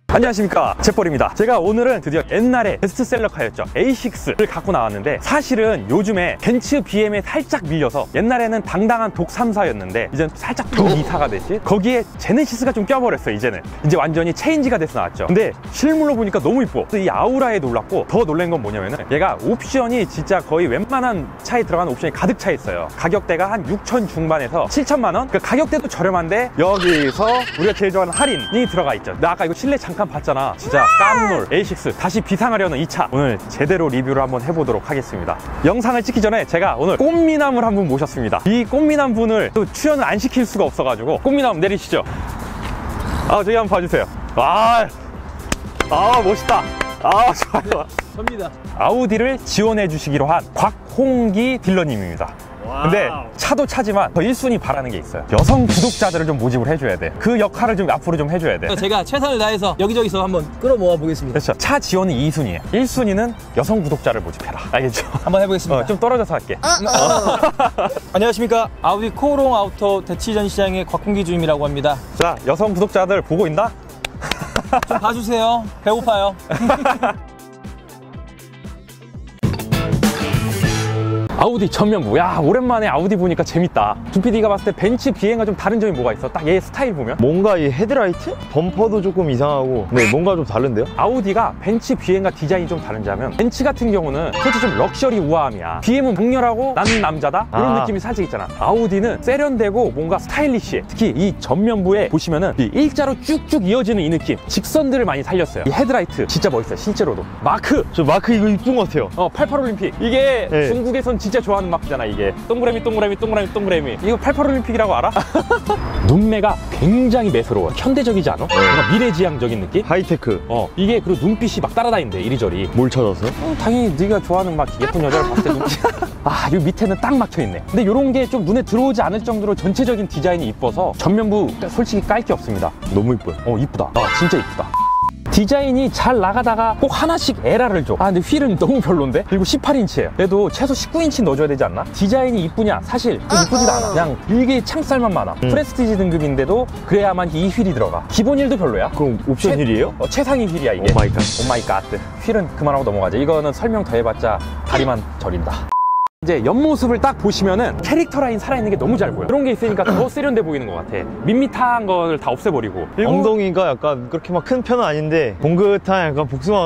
안녕하십니까, jet볼입니다. 제가 오늘은 드디어 옛날에 베스트셀러카였죠, A6를 갖고 나왔는데, 사실은 요즘에 벤츠 BM에 살짝 밀려서 옛날에는 당당한 독 3사였는데 이제는 살짝 독 2사가 됐지. 거기에 제네시스가 좀 껴버렸어. 이제는 이제 완전히 체인지가 돼서 나왔죠. 근데 실물로 보니까 너무 이뻐. 이 아우라에 놀랐고, 더 놀란 건 뭐냐면은 얘가 옵션이 진짜 거의 웬만한 차에 들어가는 옵션이 가득 차 있어요. 가격대가 한 6천 중반에서 7천만 원. 그 가격대도 저렴한데 여기서 우리가 제일 좋아하는 할인이 들어가 있죠. 나 아까 이거 실내 잠깐 봤잖아. 진짜 깜놀. A6 다시 비상하려는 이 차 오늘 제대로 리뷰를 한번 해보도록 하겠습니다. 영상을 찍기 전에 제가 오늘 꽃미남을 한 분 모셨습니다. 이 꽃미남 분을 또 출연을 안 시킬 수가 없어가지고, 꽃미남 내리시죠. 저기 한번 봐주세요. 멋있다. 좋아요. 접니다. 아우디를 지원해 주시기로 한 곽홍기 딜러님입니다. 근데 차도 차지만 저 1순위 바라는 게 있어요. 여성 구독자들을 좀 모집을 해줘야 돼. 그 역할을 좀 앞으로 좀 해줘야 돼. 제가 최선을 다해서 여기저기서 한번 끌어모아 보겠습니다. 그렇죠. 차 지원은 2순위예요 1순위는 여성 구독자를 모집해라. 알겠죠? 한번 해보겠습니다. 좀 떨어져서 할게. 안녕하십니까, 아우디 코오롱 아우터 대치전 시장의 곽홍기 주임이라고 합니다. 자, 여성 구독자들 보고 있나? 좀 봐주세요. 배고파요. 아우디 전면부. 야, 오랜만에 아우디 보니까 재밌다. 준PD가 봤을 때 벤츠 BM과 좀 다른 점이 뭐가 있어? 딱 얘 스타일 보면 뭔가 이 헤드라이트? 범퍼도 조금 이상하고, 네, 뭔가 좀 다른데요? 아우디가 벤츠 BM과 디자인이 좀 다른지 하면, 벤츠 같은 경우는 솔직히 좀 럭셔리 우아함이야. BM은 강렬하고 나는 남자다 이런 느낌이 살짝 있잖아. 아우디는 세련되고 뭔가 스타일리시해. 특히 이 전면부에 보시면은 이 일자로 쭉쭉 이어지는 이 느낌, 직선들을 많이 살렸어요. 이 헤드라이트 진짜 멋있어요. 실제로도 마크, 저 마크 이거 이쁜 것 같아요. 88올림픽 이게 네. 중국에선 진짜 좋아하는 마크잖아. 이게 동그라미 이거 88올림픽이라고 알아? 눈매가 굉장히 매서로워. 현대적이지 않아? 뭔가 미래지향적인 느낌? 하이테크. 이게 그리고 눈빛이 막 따라다닌대, 이리저리. 뭘 찾았어? 당연히 네가 좋아하는 막 예쁜 여자를 봤을 때 눈빛이 이 밑에는 딱 막혀있네. 근데 이런 게 좀 눈에 들어오지 않을 정도로 전체적인 디자인이 이뻐서 전면부 솔직히 깔 게 없습니다. 너무 이뻐요. 이쁘다. 진짜 이쁘다. 디자인이 잘 나가다가 꼭 하나씩 에라를 줘. 근데 휠은 너무 별론데? 그리고 18인치예요 그래도 최소 19인치 넣어줘야 되지 않나? 디자인이 이쁘냐? 사실 이쁘지도 않아. 그냥 일개 창살만 많아. 프레스티지 등급인데도 그래야만 이 휠이 들어가. 기본 휠도 별로야. 그럼 옵션 휠이에요? 최상위 휠이야 이게. 오마이갓. 휠은 그만하고 넘어가자. 이거는 설명 더 해봤자 다리만 저린다. 이제 옆모습을 딱 보시면은 캐릭터 라인 살아있는 게 너무 잘 보여. 그런 게 있으니까 더 세련돼 보이는 것 같아. 밋밋한 걸 다 없애버리고. 엉덩이가 약간 그렇게 막 큰 편은 아닌데 봉긋한 약간 복숭아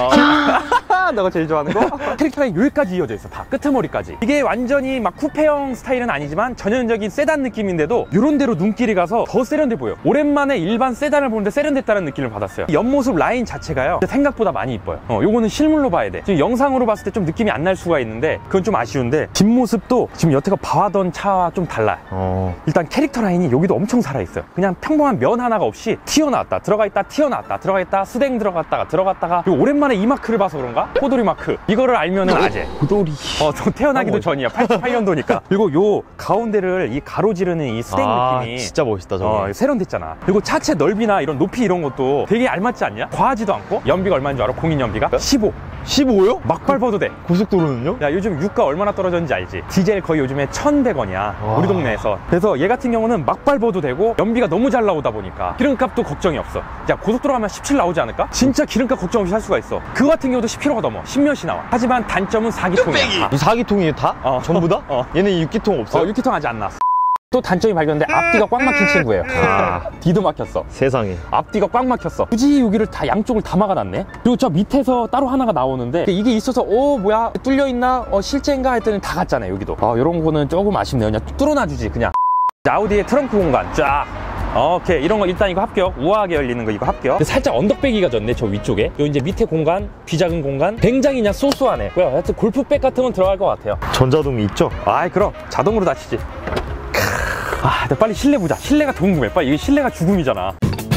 같은. 너가 제일 좋아하는 거? 캐릭터 라인 여기까지 이어져 있어. 다 끄트머리까지. 이게 완전히 막 쿠페형 스타일은 아니지만 전형적인 세단 느낌인데도 이런 데로 눈길이 가서 더 세련돼 보여. 오랜만에 일반 세단을 보는데 세련됐다는 느낌을 받았어요. 옆모습 라인 자체가요 생각보다 많이 이뻐요. 요거는 실물로 봐야 돼. 지금 영상으로 봤을 때 좀 느낌이 안 날 수가 있는데 그건 좀 아쉬운데, 뒷모습도 지금 여태껏 봐왔던 차와 좀 달라요. 일단 캐릭터 라인이 여기도 엄청 살아있어요. 그냥 평범한 면 하나가 없이 튀어나왔다 들어가 있다 튀어나왔다 들어가 있다 스댕 들어갔다가 그리고 오랜만에 이 마크를 봐서 그런가? 호돌이 마크. 이거를 알면은 아재. 호돌이. 태어나기도 전이야. 88년도니까. 그리고 요 가운데를 이 가로지르는 이 스댕 느낌이 진짜 멋있다 저거. 세련됐잖아. 그리고 차체 넓이나 이런 높이 이런 것도 되게 알맞지 않냐? 과하지도 않고. 연비가 얼마인 줄 알아? 공인 연비가? 15요? 막 밟아도 돼. 고속도로는요? 야, 요즘 유가 얼마나 떨어졌는지 알지? 디젤 거의 요즘에 1,100원이야. 우리 동네에서. 그래서 얘 같은 경우는 막 밟아도 되고 연비가 너무 잘 나오다 보니까 기름값도 걱정이 없어. 야, 고속도로 가면 17 나오지 않을까? 진짜 기름값 걱정 없이 살 수가 있어. 그거 같은 경우도 10km가 넘어. 10몇이 나와. 하지만 단점은 4기통이야. 이 4기통이 다? 전부 다? 얘는 6기통 없어요? 6기통 아직 안 나왔어. 또 단점이 발견돼. 앞뒤가 꽉 막힌 친구예요. 뒤도 막혔어. 세상에. 앞뒤가 꽉 막혔어. 굳이 여기를 다 양쪽을 다 막아놨네. 그리고 저 밑에서 따로 하나가 나오는데 이게 있어서 뭐야 뚫려있나? 실제인가? 했더니 다 갔잖아요. 여기도. 이런 거는 조금 아쉽네요. 그냥 뚫어놔주지 그냥. 아우디의 트렁크 공간 쫙. 오케이, 이런 거 일단 이거 합격. 우아하게 열리는 거 이거 합격. 살짝 언덕배기가 졌네 저 위쪽에. 요 이제 밑에 공간, 비작은 공간 굉장히 그냥 소소하네. 하여튼 골프백 같은 건 들어갈 것 같아요. 전자동이 있죠? 그럼 자동으로 닫히지. 빨리 실내 보자. 실내가 더 궁금해. 빨리. 이게 실내가 죽음이잖아.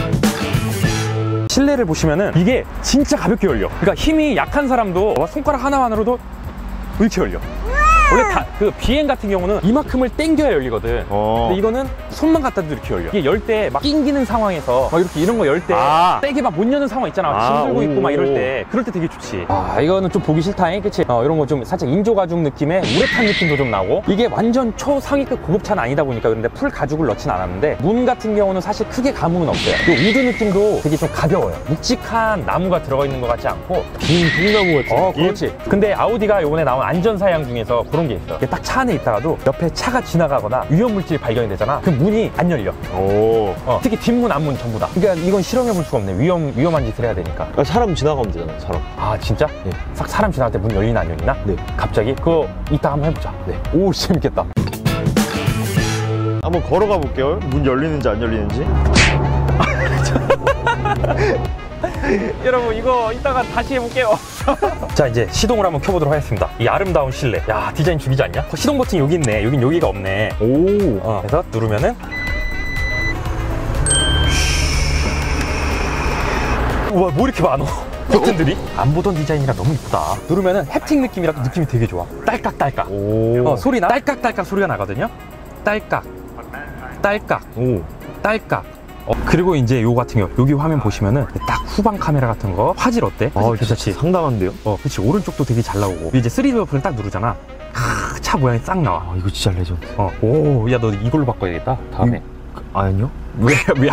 실내를 보시면은 이게 진짜 가볍게 열려. 그러니까 힘이 약한 사람도 손가락 하나만으로도 이렇게 열려. 원래 그 비행 같은 경우는 이만큼을 당겨야 열리거든. 근데 이거는 손만 갖다 대도 이렇게 열려. 이게 열 때 막 낑기는 상황에서 막 이렇게 이런 거 열 때 세게 막 못 여는 상황 있잖아. 짐 들고 있고 막 이럴 때, 그럴 때 되게 좋지. 이거는 좀 보기 싫다잉, 그치? 이런 거 좀 살짝 인조 가죽 느낌의 우레탄 느낌도 좀 나고. 이게 완전 초상위급 고급차는 아니다 보니까 그런데 풀 가죽을 넣진 않았는데, 문 같은 경우는 사실 크게 감흥은 없어요. 그 우드 느낌도 되게 좀 가벼워요. 묵직한 나무가 들어가 있는 것 같지 않고 긴 통나무 같은 느낌? 그렇지. 근데 아우디가 요번에 나온 안전사양 중에서 그런 게 있어. 이게 딱 차 안에 있다가도 옆에 차가 지나가거나 위험물질이 발견이 되잖아. 그럼 문이 안 열려. 특히 뒷문, 앞문 전부 다. 그러니까 이건 실험해 볼 수가 없네. 위험한 짓을 해야 되니까. 사람 지나가면 되잖아, 사람. 진짜? 네. 사람 지나갈 때 문 열리나 안 열리나? 네. 갑자기? 그거 이따 한번 해보자. 네. 오, 재밌겠다. 한번 걸어가 볼게요. 문 열리는지 안 열리는지. 여러분, 이거 이따가 다시 해볼게요. 자, 이제 시동을 한번 켜보도록 하겠습니다. 이 아름다운 실내. 야, 디자인 죽이지 않냐? 시동 버튼 여기 있네. 여긴 여기가 없네. 그래서 누르면은 우와, 뭐 이렇게 많어. 버튼들이 안 보던 디자인이라 너무 이쁘다. 누르면은 햅틱 느낌이라 느낌이 되게 좋아. 딸깍딸깍. 소리나 딸깍딸깍 소리가 나거든요. 딸깍, 딸깍, 딸깍. 그리고 이제 요 같은 경우 여기 화면 보시면은 딱 후방 카메라 같은 거 화질 어때? 괜찮지? 상당한데요? 그치. 오른쪽도 되게 잘 나오고. 이제 3D 버튼을 딱 누르잖아. 차 모양이 싹 나와. 이거 진짜 레전드. 오, 야, 너 이걸로 바꿔야겠다, 다음에. 아니요? 왜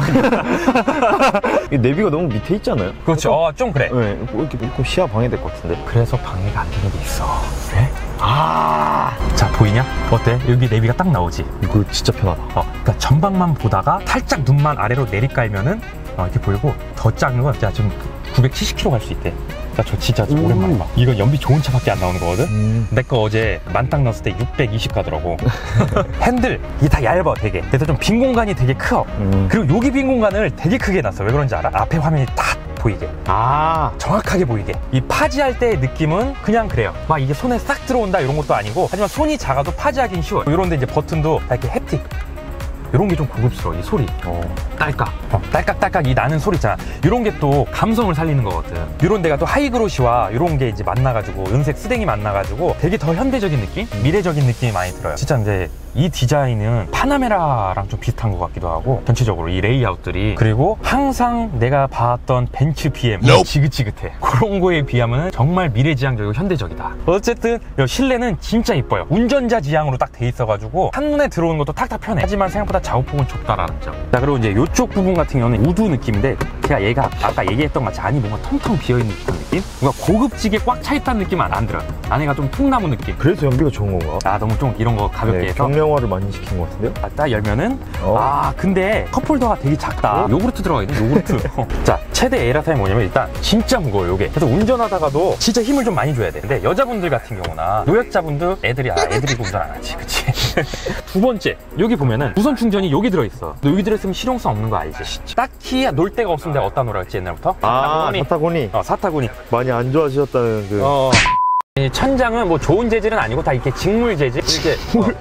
이 내비가 너무 밑에 있잖아요? 그렇지. 좀 그래. 네, 이렇게 시야 방해될 것 같은데. 그래서 방해가 안 되는 게 있어. 그래? 자, 보이냐? 어때? 여기 내비가 딱 나오지? 이거 진짜 편하다. 그러니까 전방만 보다가 살짝 눈만 아래로 내리깔면은 이렇게 보이고, 더 작은 건 지금 970km 갈 수 있대. 나 저 진짜 오랜만에 봐. 이건 연비 좋은 차밖에 안 나오는 거거든? 내 거 어제 만땅 넣었을 때 620 가더라고. 핸들, 이게 다 얇아, 되게. 그래서 좀 빈 공간이 되게 커. 그리고 여기 빈 공간을 되게 크게 놨어. 왜 그런지 알아? 앞에 화면이 다 보이게. 정확하게 보이게. 이 파지할 때의 느낌은 그냥 그래요. 막 이게 손에 싹 들어온다 이런 것도 아니고, 하지만 손이 작아도 파지하긴 쉬워요. 이런데 이제 버튼도 다 이렇게 햅틱. 이런 게 좀 고급스러워. 이 소리. 딸깍. 딸깍딸깍 이 나는 소리 있잖아. 이런 게 또 감성을 살리는 거거든. 이런 데가 또 하이그로시와 이런 게 이제 만나가지고, 은색 스댕이 만나가지고 되게 더 현대적인 느낌? 미래적인 느낌이 많이 들어요. 진짜 근데 이 디자인은 파나메라랑 좀 비슷한 것 같기도 하고, 전체적으로 이 레이아웃들이. 그리고 항상 내가 봤던 벤츠 BM 지긋지긋해. 그런 거에 비하면 정말 미래지향적이고 현대적이다. 어쨌든 실내는 진짜 이뻐요. 운전자 지향으로 딱 돼 있어가지고 한눈에 들어오는 것도 탁탁 편해. 하지만 생각보다 좌우폭은 좁다라는 점. 자, 그리고 이제 이쪽 부분 같은 경우는 우드 느낌인데, 제가 얘가 아까 얘기했던 것 같이 안이 뭔가 텅텅 비어있는 듯한 느낌? 뭔가 고급지게 꽉 차있다는 느낌은 안 들어요. 안에가 좀 통나무 느낌. 그래서 연비가 좋은 건가? 너무 좀 이런 거 가볍게 해서 경량화를 많이 시킨 것 같은데요? 딱 열면은 근데 컵홀더가 되게 작다. 요구르트 들어가 있네, 요구르트. 자, 최대 에라타임이 뭐냐면 일단 진짜 무거워, 요게. 그래서 운전하다가도 진짜 힘을 좀 많이 줘야 돼. 근데 여자분들 같은 경우나 노약자분들, 애들이고 운전 안 하지, 그치? 두 번째, 여기 보면은 무선 충전이 여기 들어있어. 너 여기 들어있으면 실용성 없는 거 알지? 딱히 놀 데가 없으면 내가 어디다 놀아 했지, 옛날부터? 사타구니. 사타구니. 많이 안 좋아하셨다는 그. 이 천장은 뭐 좋은 재질은 아니고 다 이렇게 직물 재질? 이렇게.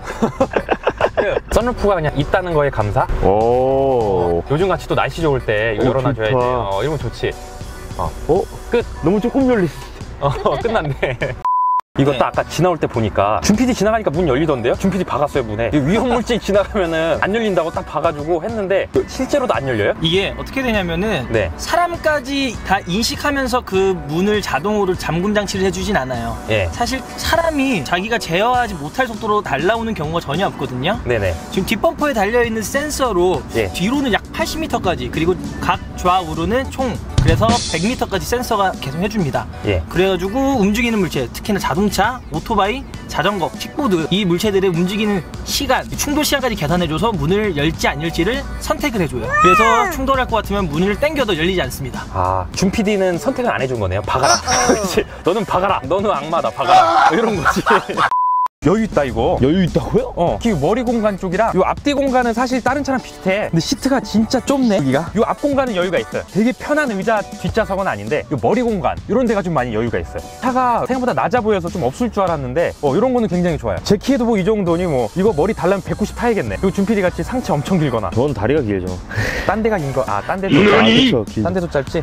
선루프가 그냥 있다는 거에 감사? 요즘같이 또 날씨 좋을 때 이거 열어놔줘야지. 이러면 좋지. 끝. 너무 조금 열리. 끝났네. 이것도 아까 지나올 때 보니까 준PD 지나가니까 문 열리던데요? 준PD 박았어요, 문에. 위험물질 지나가면은 안 열린다고 딱 봐가지고 했는데 실제로도 안 열려요? 이게 어떻게 되냐면은 사람까지 다 인식하면서 그 문을 자동으로 잠금 장치를 해주진 않아요. 사실 사람이 자기가 제어하지 못할 속도로 날아오는 경우가 전혀 없거든요. 지금 뒷범퍼에 달려있는 센서로 뒤로는 약 80m까지, 그리고 각 좌우로는 총 그래서 100m까지 센서가 계속 해줍니다. 그래가지고 움직이는 물체, 특히나 자동차, 오토바이, 자전거, 킥보드, 이 물체들의 움직이는 시간, 충돌 시간까지 계산해줘서 문을 열지 안 열지를 선택을 해줘요. 그래서 충돌할 것 같으면 문을 당겨도 열리지 않습니다. 준PD는 선택을 안 해준 거네요. 박아라. 너는 박아라. 너는 악마다. 박아라. 이런 거지. 여유 있다, 이거. 여유 있다고요? 이 머리 공간 쪽이랑 요 앞뒤 공간은 사실 다른 차랑 비슷해. 근데 시트가 진짜 좁네, 여기가. 요 앞 공간은 여유가 있어요. 되게 편한 의자 뒷좌석은 아닌데, 요 머리 공간 이런 데가 좀 많이 여유가 있어요. 차가 생각보다 낮아 보여서 좀 없을 줄 알았는데 이런 거는 굉장히 좋아요. 제 키에도 뭐 이 정도니 뭐 이거 머리 달라면 190 타야겠네. 요 준PD 같이 상체 엄청 길거나. 전 다리가 길죠. 딴 데가 긴 거. 딴 데도 딴 데도 짧지.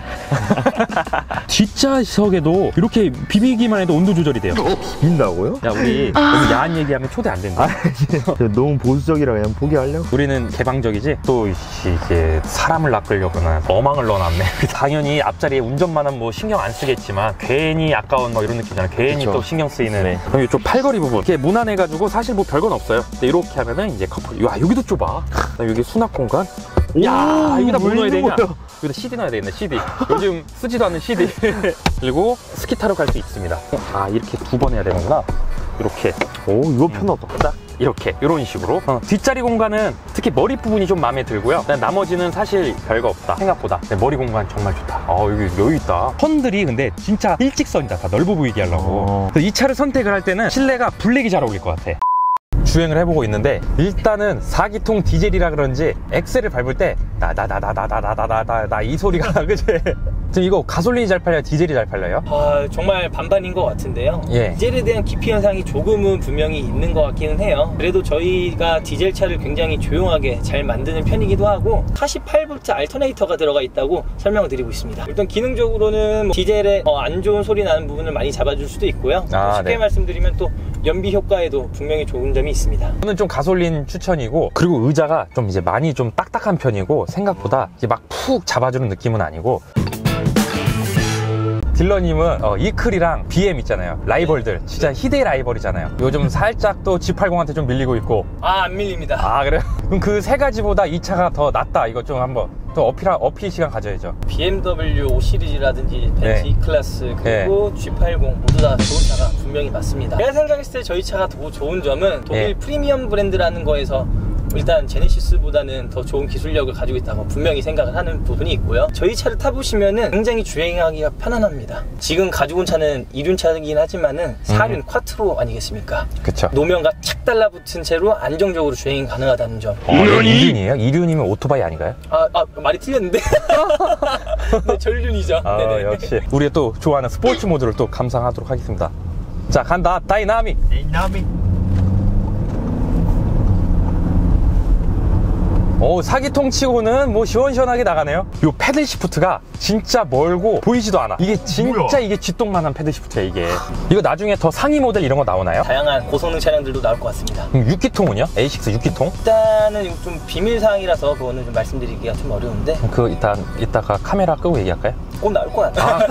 뒷좌석에도 이렇게 비비기만 해도 온도 조절이 돼요. 비빈다고요? 야, 우리 여기 야한 얘기하면 초대 안 된다. 너무 보수적이라 그냥 포기하려고. 우리는 개방적이지. 또 이게 사람을 낚으려거나 어망을 넣어놨네. 당연히 앞자리에 운전만은 뭐 신경 안 쓰겠지만 괜히 아까운 뭐 이런 느낌이잖아. 괜히 그쵸. 또 신경 쓰이는. 그럼 이쪽 팔걸이 부분 이렇게 무난해가지고 사실 뭐 별건 없어요. 근데 이렇게 하면은 이제 커플. 야, 여기도 좁아. 여기 수납 공간. 야, 여기다 뭐 넣어야 되냐? 여기다 CD 넣어야 되겠네. CD. 요즘 쓰지도 않는 CD. 그리고 스키 타러 갈 수 있습니다. 아, 이렇게 두 번 해야 되는구나. 이렇게. 오, 이거 편하다. 딱 이렇게 이런 식으로. 뒷자리 공간은 특히 머리 부분이 좀 마음에 들고요. 나머지는 사실 별거 없다 생각보다. 머리 공간 정말 좋다. 여기 여유 있다. 선들이 근데 진짜 일직선이다. 다 넓어 보이게 하려고. 그래서 이 차를 선택을 할 때는 실내가 블랙이 잘 어울릴 것 같아. 주행을 해보고 있는데 일단은 4기통 디젤이라 그런지 엑셀을 밟을 때 나 이 소리가 그치? 지금 이거 가솔린이 잘 팔려요? 디젤이 잘 팔려요? 정말 반반인 것 같은데요. 예. 디젤에 대한 기피 현상이 조금은 분명히 있는 것 같기는 해요. 그래도 저희가 디젤 차를 굉장히 조용하게 잘 만드는 편이기도 하고 48V 알터네이터가 들어가 있다고 설명을 드리고 있습니다. 일단 기능적으로는 뭐 디젤에 안 좋은 소리 나는 부분을 많이 잡아줄 수도 있고요. 쉽게 네. 말씀드리면 또 연비 효과에도 분명히 좋은 점이 있습니다. 저는 좀 가솔린 추천이고, 그리고 의자가 좀 이제 많이 좀 딱딱한 편이고 생각보다 이제 막 푹 잡아주는 느낌은 아니고. 딜러님은 이클이랑 BM 있잖아요. 라이벌들 진짜 희대의 라이벌이잖아요. 요즘 살짝 또 G80한테 좀 밀리고 있고. 안 밀립니다. 그래요? 그럼 그 세 가지보다 이 차가 더 낫다. 이거 좀 한번 또 어필 시간 가져야죠. BMW 5 시리즈라든지 벤츠 E클래스 그리고 G80 모두 다 좋은 차가 분명히 맞습니다. 제가 생각했을 때 저희 차가 더 좋은 점은 독일 프리미엄 브랜드라는 거에서 일단 제네시스보다는 더 좋은 기술력을 가지고 있다고 분명히 생각을 하는 부분이 있고요. 저희 차를 타보시면은 굉장히 주행하기가 편안합니다. 지금 가지고 온 차는 2륜차이긴 하지만은 4륜 쿼트로 아니겠습니까? 그쵸. 노면과 착 달라붙은 채로 안정적으로 주행이 가능하다는 점. 2륜이에요? 2륜이면 오토바이 아닌가요? 말이 틀렸는데? 네, 전륜이죠. 역시 우리 또 좋아하는 스포츠 모드를 또 감상하도록 하겠습니다. 자, 간다. 다이나믹. 오, 4기통 치고는 뭐 시원시원하게 나가네요. 요 패들 시프트가 진짜 멀고 보이지도 않아. 이게 진짜 이게 쥐똥만한 패들 시프트야 이게. 이거 나중에 더 상위 모델 이런 거 나오나요? 다양한 고성능 차량들도 나올 것 같습니다. 6기통은요? A6 6기통? 일단은 이거 좀 비밀사항이라서 그거는 좀 말씀드리기가 좀 어려운데 그 이따가 카메라 끄고 얘기할까요? 꼭 나올 것 같아요.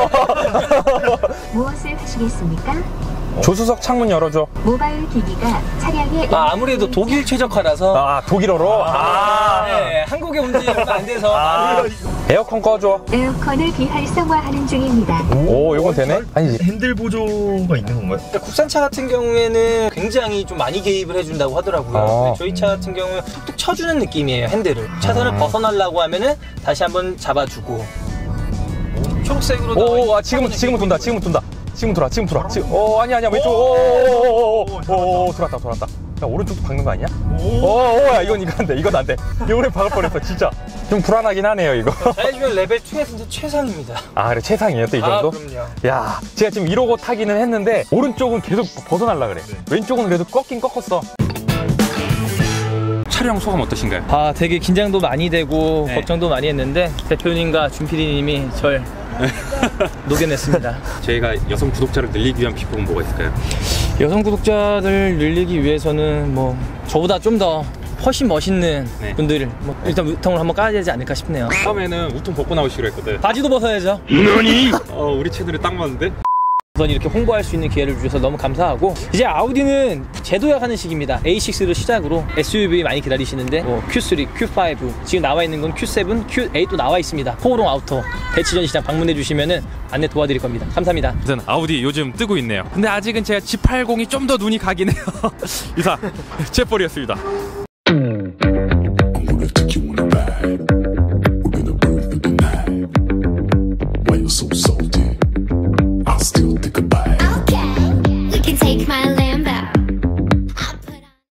무엇을 하시겠습니까? 조수석 창문 열어줘. 모바일 기기가 차량에 아무래도 독일 최적화라서 독일어로? 네, 한국에 온 지 얼마 안 돼서 에어컨 꺼줘. 에어컨을 비활성화하는 중입니다. 오, 이건 되네? 아니, 핸들 보조가 있는 건가요? 국산차 같은 경우에는 굉장히 좀 많이 개입을 해준다고 하더라고요. 근데 저희 차 같은 경우는 툭툭 쳐주는 느낌이에요. 핸들을 차선을 벗어나려고 하면은 다시 한번 잡아주고 초록색으로 지금은 돈다. 지금 돌아. 아니야, 왼쪽. 돌았다. 야, 오른쪽도 박는 거 아니야? 야, 이건 안 돼. 이번에 박을 뻔했어, 진짜. 좀 불안하긴 하네요, 이거. 자율주행 레벨 2에서는 최상입니다. 그래, 최상이에요, 또 이 정도? 그럼요. 야, 제가 지금 이러고 타기는 했는데, 오른쪽은 계속 벗어날라 그래. 왼쪽은 그래도 꺾긴 꺾었어. 촬영 소감 어떠신가요? 되게 긴장도 많이 되고 걱정도 많이 했는데 대표님과 준 PD님이 절 녹여냈습니다. 저희가 여성 구독자를 늘리기 위한 비법은 뭐가 있을까요? 여성 구독자들 늘리기 위해서는 뭐 저보다 좀 더 훨씬 멋있는 분들 일단 우통을 한번 까야 되지 않을까 싶네요. 처음에는 우통 벗고 나오시기로 했거든. 바지도 벗어야죠. 우리 채널에 딱 맞는데? 우선 이렇게 홍보할 수 있는 기회를 주셔서 너무 감사하고, 이제 아우디는 재도약하는 시기입니다. A6를 시작으로 SUV 많이 기다리시는데 Q3, Q5, 지금 나와 있는 건 Q7, Q8도 나와 있습니다. 포오롱 아우터 대치전 시장 방문해 주시면은 안내 도와드릴 겁니다. 감사합니다. 우선 아우디 요즘 뜨고 있네요. 근데 아직은 제가 G80이 좀 더 눈이 가긴 해요. 이상, 제벌이었습니다.